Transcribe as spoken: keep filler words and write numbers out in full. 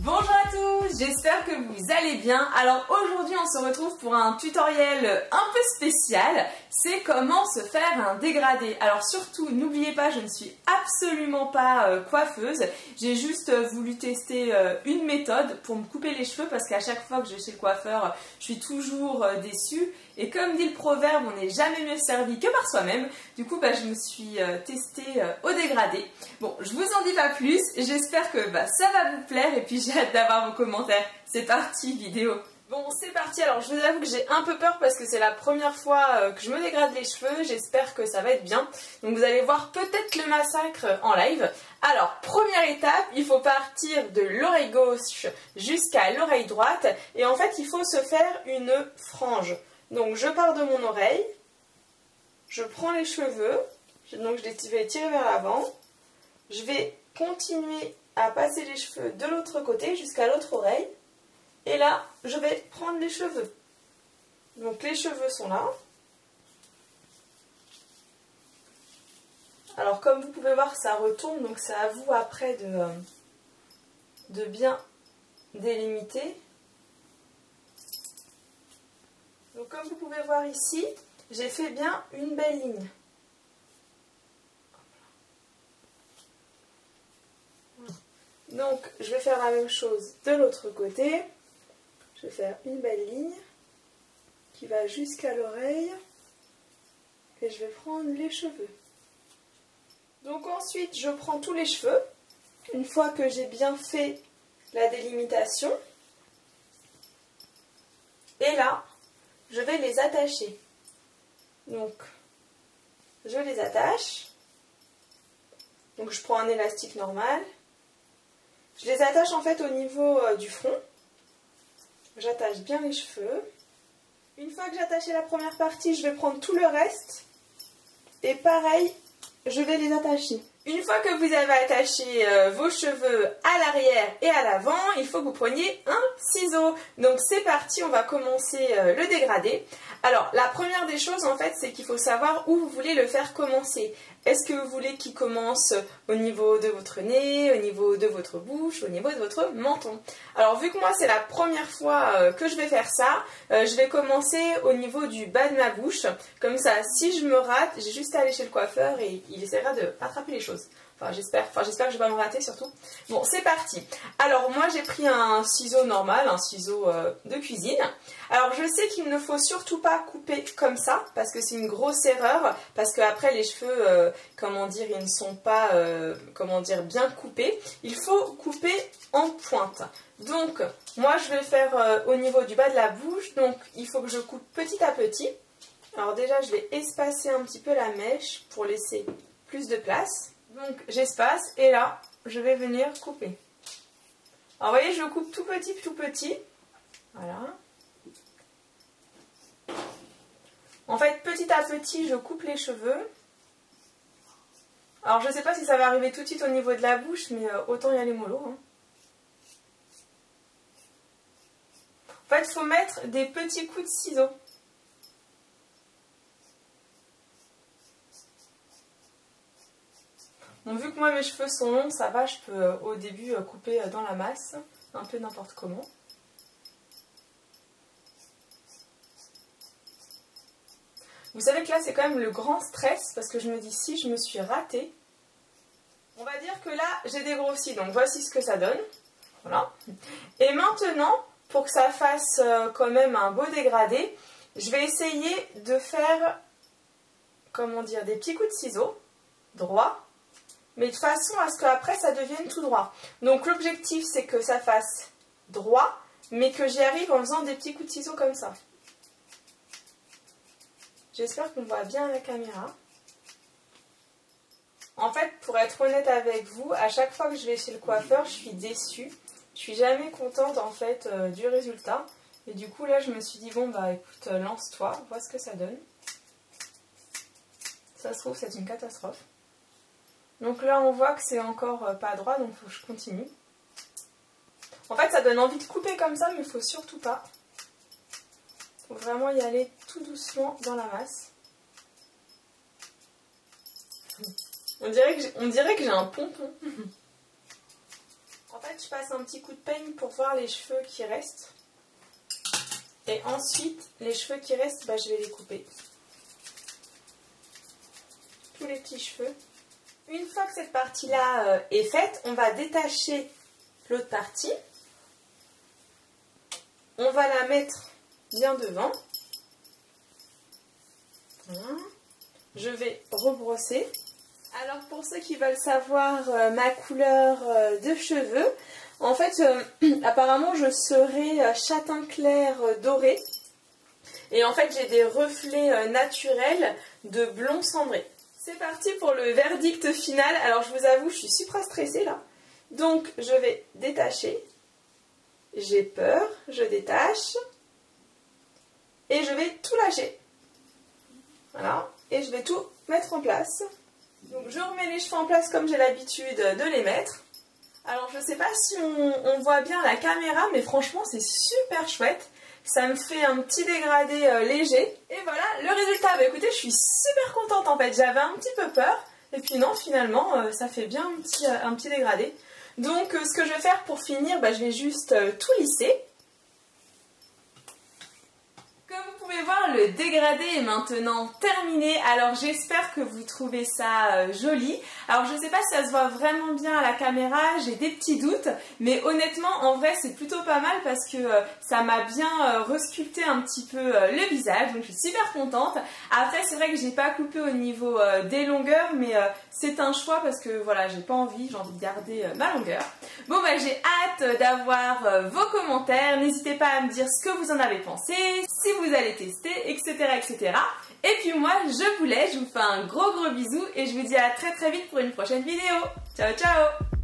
Bonjour à tous, j'espère que vous allez bien. Alors aujourd'hui on se retrouve pour un tutoriel un peu spécial, c'est comment se faire un dégradé. Alors surtout n'oubliez pas, je ne suis absolument pas euh, coiffeuse, j'ai juste euh, voulu tester euh, une méthode pour me couper les cheveux parce qu'à chaque fois que je vais chez le coiffeur, je suis toujours euh, déçue. Et comme dit le proverbe, on n'est jamais mieux servi que par soi-même. Du coup, bah, je me suis euh, testée euh, au dégradé. Bon, je vous en dis pas plus. J'espère que bah, ça va vous plaire. Et puis j'ai hâte d'avoir vos commentaires. C'est parti, vidéo. Bon, c'est parti. Alors, je vous avoue que j'ai un peu peur parce que c'est la première fois euh, que je me dégrade les cheveux. J'espère que ça va être bien. Donc, vous allez voir peut-être le massacre en live. Alors, première étape, il faut partir de l'oreille gauche jusqu'à l'oreille droite. Et en fait, il faut se faire une frange. Donc je pars de mon oreille, je prends les cheveux, donc je vais les tirer vers l'avant, je vais continuer à passer les cheveux de l'autre côté jusqu'à l'autre oreille, et là je vais prendre les cheveux. Donc les cheveux sont là. Alors comme vous pouvez voir, ça retourne, donc c'est à vous après de, de bien délimiter. Donc comme vous pouvez voir ici, j'ai fait bien une belle ligne. Donc je vais faire la même chose de l'autre côté. Je vais faire une belle ligne qui va jusqu'à l'oreille et je vais prendre les cheveux. Donc ensuite je prends tous les cheveux. Une fois que j'ai bien fait la délimitation, et là, je vais les attacher. Donc, je les attache. Donc, je prends un élastique normal. Je les attache en fait au niveau euh, du front. J'attache bien les cheveux. Une fois que j'ai attaché la première partie, je vais prendre tout le reste. Et pareil, je vais les attacher. Une fois que vous avez attaché euh, vos cheveux à l'arrière et à l'avant, il faut que vous preniez un ciseau. Donc c'est parti, on va commencer euh, le dégradé. Alors la première des choses en fait, c'est qu'il faut savoir où vous voulez le faire commencer. Est-ce que vous voulez qu'il commence au niveau de votre nez, au niveau de votre bouche, au niveau de votre menton? Alors vu que moi c'est la première fois euh, que je vais faire ça, euh, je vais commencer au niveau du bas de ma bouche. Comme ça, si je me rate, j'ai juste à aller chez le coiffeur et il essaiera de rattraper les choses. Enfin j'espère, enfin j'espère que je vais pas me rater surtout. Bon c'est parti. Alors moi j'ai pris un ciseau normal, un ciseau euh, de cuisine. Alors je sais qu'il ne faut surtout pas couper comme ça parce que c'est une grosse erreur, parce que après les cheveux, euh, comment dire, ils ne sont pas, euh, comment dire, bien coupés. Il faut couper en pointe. Donc moi je vais faire euh, au niveau du bas de la bouche, donc il faut que je coupe petit à petit. Alors déjà je vais espacer un petit peu la mèche pour laisser plus de place. Donc j'espace et là je vais venir couper. Alors vous voyez, je coupe tout petit tout petit. Voilà. En fait petit à petit je coupe les cheveux. Alors je ne sais pas si ça va arriver tout de suite au niveau de la bouche, mais euh, autant y aller mollo. Hein. En fait il faut mettre des petits coups de ciseaux. Bon, vu que moi mes cheveux sont longs, ça va, je peux euh, au début euh, couper euh, dans la masse, un peu n'importe comment. Vous savez que là c'est quand même le grand stress parce que je me dis si je me suis ratée, on va dire que là j'ai dégrossi, donc voici ce que ça donne. Voilà. Et maintenant, pour que ça fasse euh, quand même un beau dégradé, je vais essayer de faire, comment dire, des petits coups de ciseaux droits. Mais de façon à ce qu'après ça devienne tout droit. Donc l'objectif c'est que ça fasse droit, mais que j'y arrive en faisant des petits coups de ciseaux comme ça. J'espère qu'on voit bien à la caméra. En fait, pour être honnête avec vous, à chaque fois que je vais chez le coiffeur, je suis déçue. Je suis jamais contente en fait euh, du résultat. Et du coup là je me suis dit bon bah écoute, euh, lance-toi, vois ce que ça donne. Ça se trouve c'est une catastrophe. Donc là on voit que c'est encore pas droit, donc il faut que je continue. En fait ça donne envie de couper comme ça, mais il ne faut surtout pas. Il faut vraiment y aller tout doucement dans la masse. On dirait que j'ai, on dirait que j'ai un pompon. En fait je passe un petit coup de peigne pour voir les cheveux qui restent. Et ensuite, les cheveux qui restent, bah, je vais les couper. Tous les petits cheveux. Une fois que cette partie-là euh, est faite, on va détacher l'autre partie. On va la mettre bien devant. Voilà. Je vais rebrosser. Alors pour ceux qui veulent savoir euh, ma couleur euh, de cheveux, en fait euh, apparemment je serai euh, châtain clair euh, doré. Et en fait j'ai des reflets euh, naturels de blond cendré. C'est parti pour le verdict final. Alors je vous avoue, je suis super stressée là. Donc je vais détacher. J'ai peur, je détache. Et je vais tout lâcher. Voilà. Et je vais tout mettre en place. Donc je remets les cheveux en place comme j'ai l'habitude de les mettre. Alors je ne sais pas si on, on voit bien la caméra, mais franchement c'est super chouette. Ça me fait un petit dégradé euh, léger. Et voilà le résultat. Bah écoutez, je suis super contente en fait. J'avais un petit peu peur. Et puis non, finalement, euh, ça fait bien un petit, euh, un petit dégradé. Donc euh, ce que je vais faire pour finir, bah, je vais juste euh, tout lisser. Comme vous pouvez voir, le dégradé est maintenant terminé. Alors j'espère que vous trouvez ça euh, joli. Alors je ne sais pas si ça se voit vraiment bien à la caméra, j'ai des petits doutes. Mais honnêtement, en vrai, c'est plutôt pas mal parce que euh, ça m'a bien euh, resculpté un petit peu euh, le visage. Donc je suis super contente. Après, c'est vrai que j'ai pas coupé au niveau euh, des longueurs, mais euh, c'est un choix parce que voilà, j'ai pas envie, j'ai envie de garder euh, ma longueur. Bon bah j'ai hâte d'avoir euh, vos commentaires. N'hésitez pas à me dire ce que vous en avez pensé, si vous allez tester, et cetera et cetera. Et puis moi, je vous laisse, je vous fais un gros gros bisou et je vous dis à très très vite pour une prochaine vidéo. Ciao ciao!